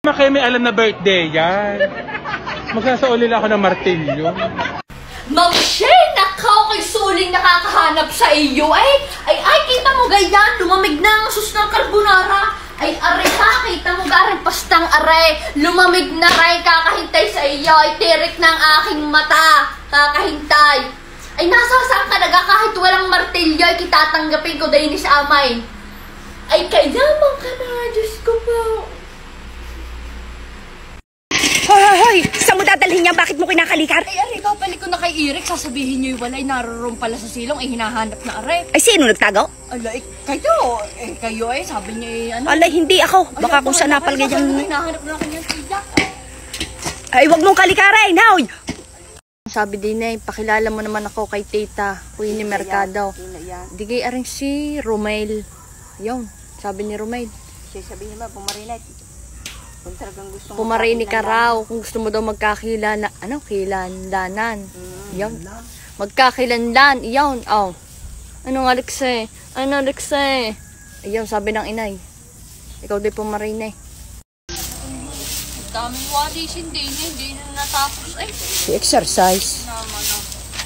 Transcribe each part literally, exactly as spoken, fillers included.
Kayo may alam na birthday yan. Magsasaulil ako ng martilyo. Ma'am Shay, nakaw kay suling nakakahanap sa iyo. Ay, ay, ay, kita mo ganyan. Lumamig na ang sus ng carbonara. Ay, aray ha, kita mo garing pastang aray. Lumamig na ray, kakahintay sa iyo. Ay, tirik ng aking mata. Kakahintay. Ay, nasasaan ka naga kahit walang martilyo. Ay, kitatanggapin ko dahil ni sa amay. Ay, kayaman ka na. Diyos ko po. Hoy, hoy, hoy! Saan mo dadalhin niya? Bakit mo kinakalikar? Ay, aray, kapalik ko na kay Eric. Sasabihin niyo yung walay naroon pala sa silong. Ay, hinahanap na aray. Ay, sino nagtagaw? Alay, kayo. Eh, kayo eh. Sabi niya eh, ano? Alay, hindi ako. Baka kung saan napalagay yung... yung... Hinahanap na kanyang tiyak. Ay, wag mong kalikarin, hoy! Sabi din eh, pakilala mo naman ako kay Tita, Queenie Mercado. Di kay aring si Romel. Yun, sabi ni Romel. Siya sabi niya ba, pumarinig. Kung talagang gusto mo pumarinig ka raw, kung gusto mo daw magkakilala, ano, kilandanan. Mm, yun. Magkakilandan, yun, oh. Anong Alexe? Ano Alexe? Ayun, sabi ng inay. Ikaw di pumarinig. Daming walisin din, hindi na natapos ay. Si exercise. Naman na.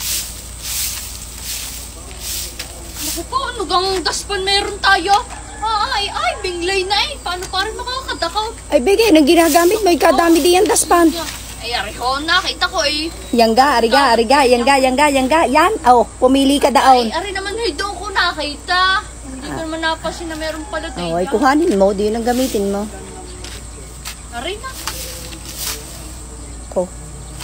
Naku po, ano gang daspan meron tayo? Ay, ay, binglay na eh. Paano pa rin makakadakaw? Ay, bigay, nang ginagamit, may kadami diyan daspan. Ay, ariho, nakita ko eh. Yangga, ariga, ariga, yangga, yangga, yangga, yan. Oh, pumili ka daon. Ay, ari naman, hey, doon ko nakita. Hindi ko naman napasin na meron pala tayo. Oh, ay, kuhanin mo, di yun ang gamitin mo. Ari na. Ko.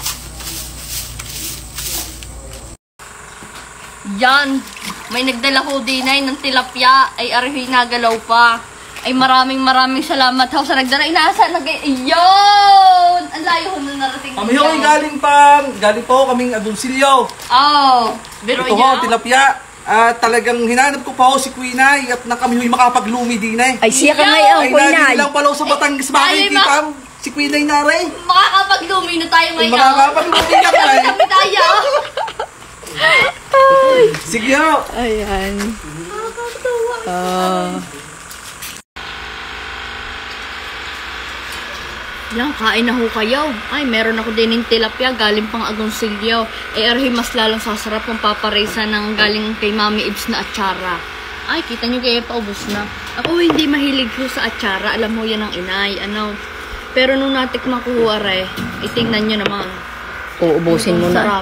Yan. May nagdala ko din ay ng tilapia. Ay, arihoy nagalaw pa. Ay, maraming maraming salamat ho sa nagdala. Inasa, nagay... Iyon! Ang layo ho na narating. Kami ho ay galing pa. Galing po kaming Agoncillo. Oh, pero ito ho, tilapia. Uh, talagang hinanap ko pa ho si Queenay at na kami ho'y makapaglumi din eh. Ay, siya ka ngayon, ay, Queenay. Ay, lang pala sa Batangas makikita si Queenay na rin. Makakapaglumi na tayo ngayon. Makakapaglumi ka pa eh. Kami tayo. Sige ho. Ayan. Ah. Yan, kain na ho kayo. Ay, meron ako din ng tilapia galing pang Agoncillo. Eh, arhi mas lalang sasarap ang paparesa ng galing kay Mami Ibs na atsara. Ay, kita nyo kaya paubos na. Ako hindi mahilig ko sa atsara. Alam mo yan ang inay. Ano? Pero nung natikman ko ho, are, itingnan nyo naman. Uubusin mo na. Sarap.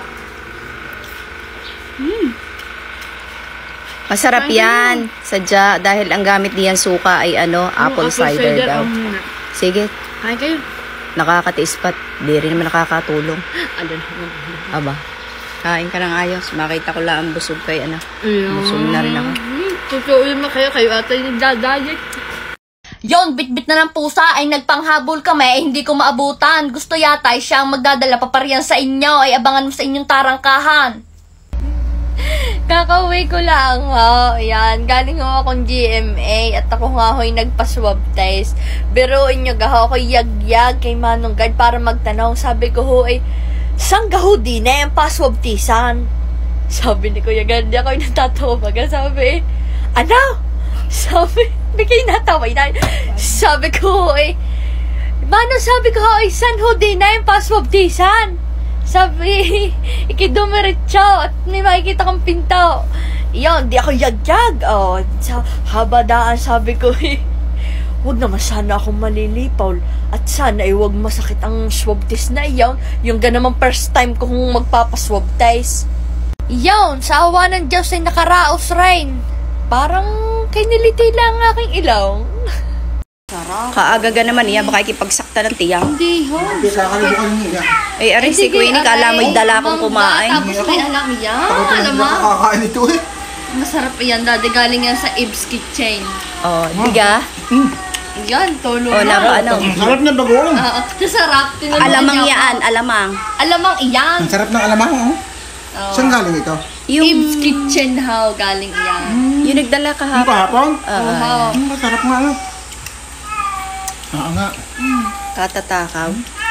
Hmm. Masarap yan. Sadya, dahil ang gamit niyan suka ay ano, apple, apple cider, cider daw. Um, Sige. kain kayo. Nakakatiis pat. Di rin naman nakakatulong. Ano? Aba. Kain ka ng ayos. Makita ko lang ang busog kay ano. Busog na rin ako. Tutuin mo kayo. Kayo ata yung nagdadayet. Yon, bit-bit na ng pusa ay nagpanghabol kami, eh, hindi ko maabutan. Gusto yata ay siyang magdadala pa pariyan sa inyo, ay abangan mo sa inyong tarangkahan. Kakauwi ko lang, ho. Yan, galing ho akong G M A at ako nga ho'y nagpa-swab test. Biruin nyo gaho ako yag-yag kay Manong Gad para magtanong. Sabi ko ho ay, saan gaho din eh, ang pa-swab tisan? Sabi ni Kuya Gad, ako'y natatawa baga. Sabi, ano? Sabi, bigay natawa na. Sabi ko eh, Manong sabi ko ay, saan ho din eh, ang pa-swab tisan? Sabi, ikidumiretso at may makikita kang pinto. Iyon, di ako yag-yag. Oh, sa habadaan sabi ko eh, huwag naman sana akong malilipaw. At sana ay huwag masakit ang swab test na iyon. Yung ganamang first time ko kung magpapaswab test. Iyon, sa awa ng Diyos ay nakaraos rin. Parang kiniliti lang ang aking ilong. Sarap. Kaagaga naman iya, baka ikipagsakta ng tiyang. Hindi ho. Ay, aray si Queenie, kala mo'y dala kong kumain. Tapos may alam yan. Alam mo? Nakakain ito eh. Masarap yan, dati galing yan sa Ibs Kitchen. Oh, diga. Yan, tulo Oh, na. nako, ano. Sarap na bagoong. Oo, masarap. Tinulungan Alamang niya ako. yan, alamang. Alamang iyan. Ang sarap ng alamang oh. Oh. Saan galing ito? Yung, Ibs Kitchen how galing yan. yung nagdala Yung kahapon. kahapon? Oo. Ah, Ang masarap nga ano. Oo nga. katatakaw.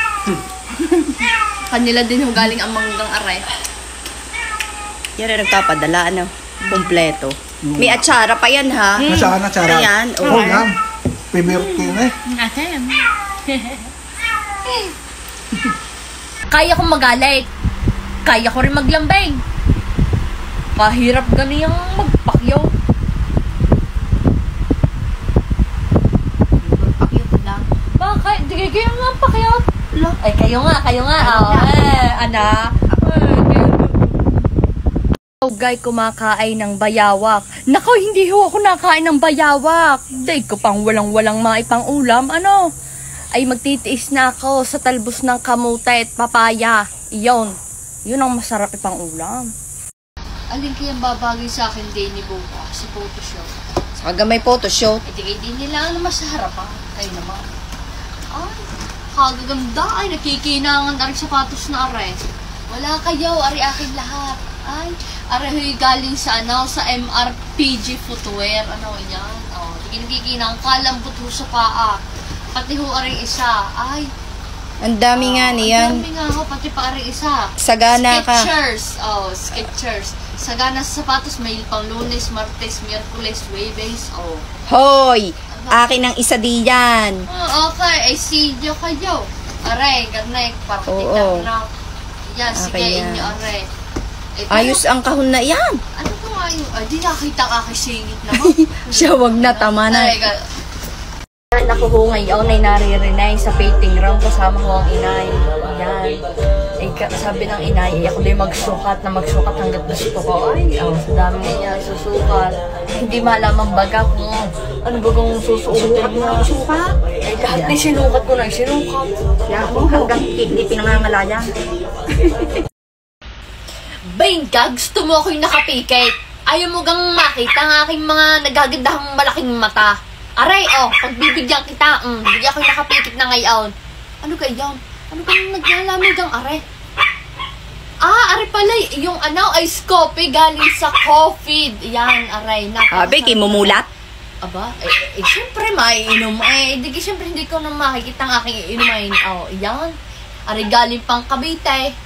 Kanila din ho galing ang manggang aray. Yan ang nagpapadala, ano, kompleto. May atsara pa yan, ha? Nasaan na tsara? Ayan, Oh, oh. yan. Favorite ko yun eh. Ayan. Kaya kong magalit. Kaya ko rin maglambing. Kahirap ganiyang magpakyaw. Pakyot lang. Bakit? Di kayo nga pakyaw. Ay, kayo nga, kayo nga. Oh, eh, ana. Oh, guy, kumakain ng bayawak. Nako, hindi ho ako nakain ng bayawak. Day ko pang walang-walang mga ipang ulam. Ano? Ay, magtitiis na ako sa talbos ng kamote at papaya. Iyon. Yun ang masarap ipang ulam. Alin kayang babagay sa akin din ni Buka sa Photoshop? Sa kagamay photoshoot. Eh, di din nila ang masarap ha. Ay naman. Ay, kagaganda. Ay, nakikinangan na rin sapatos na are. Wala kayo, ari akin lahat. Ay, are huy galing sa ano, sa M R P G Footwear. Ano yan? Oh, nakikinang kalambot ho sa paa. Pati ho aring isa. Ay, Ang dami nga niyan. ang dami nga ho, pati pa aring isa. Sagana ka. Skechers. Oh, Skechers. Sagana sa sapatos, may pang Lunes, Martes, Miyerkules, Jueves. Oh. Hoy! Akin ang isa diyan. Oh, okay. Ay, sidyo kayo. Aray, garnek, parang Oo. tinarap. Yan, sige, Okay yan. inyo, aray. Eh, Ayos ang kahon na yan. Ano ko nga yung, ay, di nakita ka kisingit naman. Siya, wag na, tama na. Aray, ka. Naku ho, ngayon ay naririnig sa painting room kasama ho ang inay. Yan. Ay, ka- sabi ng inay, ay ako din magsukat na magsukat hanggat gusto ko. Ay, oh, sa dami niya susukat. Hindi malaman baga kung ano ba kung susuotin niya. Sukat? Eh, lahat na sinukat ko na, sinukat. Yan mo, hanggang kidney pinangangalaya. Bingka, gusto mo ako'y nakapikit. Ayaw mo gang makita ang aking mga nagagandahang malaking mata. Aray, oh, pagbibigyan kita, mm, bigyan ako'y nakapikit na ngayon. Ano kayo? Ano bang naglalamig ang are? Ah, are pala, yung ano, ice coffee galing sa coffee. Yan, aray. Sabi, kimumulat. Aba, eh, eh syempre maiinom. Eh, di syempre hindi ko na makikita ang aking iinumain. Oh, yan. Aray galing pang Cavite.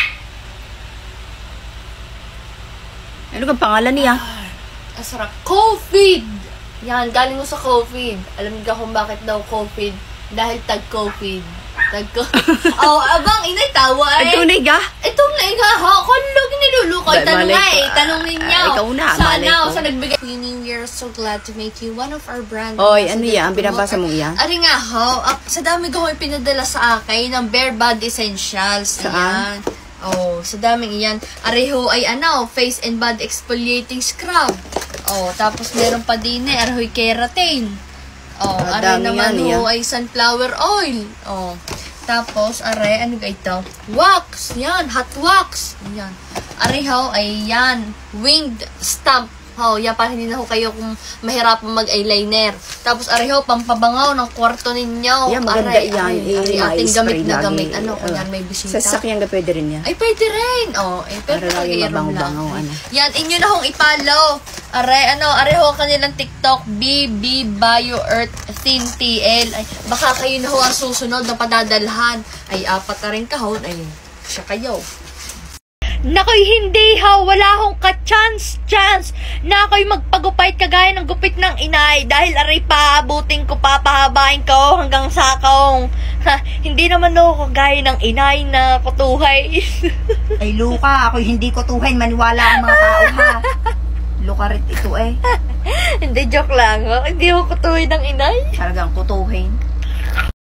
Ano kang pangalan niya? Kasarap. COVID! Yan, galing mo sa COVID. Alam niyo kung bakit daw COVID? Dahil tag-COVID. Tag-COVID. Oh, abang, inay, tawa eh. Ay, tunay ka? Eh, tunay nga, ha? Kung lagi nilulukoy, Ba- tanong malay nga ko. eh. Tanong ninyo. Ah, ikaw na, Sana, malay ko. sa nagbigay. New Year, so glad to make you one of our brand. Oy, ano ambassadors. yan? Binabasa mo yan? Ari nga, ho. ah, sa dami ko may pinadala sa akin ng Bare Body Essentials. Saan? Ayan. Oh, sa daming iyan. Areho ay ano, face and body exfoliating scrub. Oh, tapos meron pa din eh, areho'y keratin. Oh, Ah, are dami naman yan, ho yan. ay sunflower oil. Oh. Tapos, are, ano ba ito? Wax! Yan, hot wax! Yan. Areho ay yan, winged stamp. Oh, yan, para hindi na ho kayo kung mahirapan mag-eyeliner. Tapos, areho, pampabangaw ng kwarto ninyo. Yan, maganda Aray, yan. aray, Eh, aray, may ating spray gamit na lagi. gamit. Ano, Eh, kunyan oh. may bisita. Sa sasakyan ka pwede rin yan. Ay, pwede rin. Oh, eh, pero Para lagi pag-iinom mabango-bango, lang. ano. Yan, inyo na hong ipalaw. Aray, ano, aray ho kanilang TikTok, B B Bio Earth Thin T L. Ay, baka kayo na ho ang susunod na padadalhan. Ay, apat na rin kahon. Ay, siya kayo. Nakoy, hindi ha. Wala akong ka-chance, chance na ako'y magpagupait kagaya ng gupit ng inay. Dahil aray pa, abutin ko pa, pahabain ko hanggang sakong. Ha, hindi naman ako kagaya ng inay na kutuhay. Ay, Luka, ako hindi ko tuhin. Maniwala ang mga tao, ha? Luka rin ito, eh. Hindi, joke lang. Oh. Hindi ako kutuhay ng inay. Talagang kutuhin.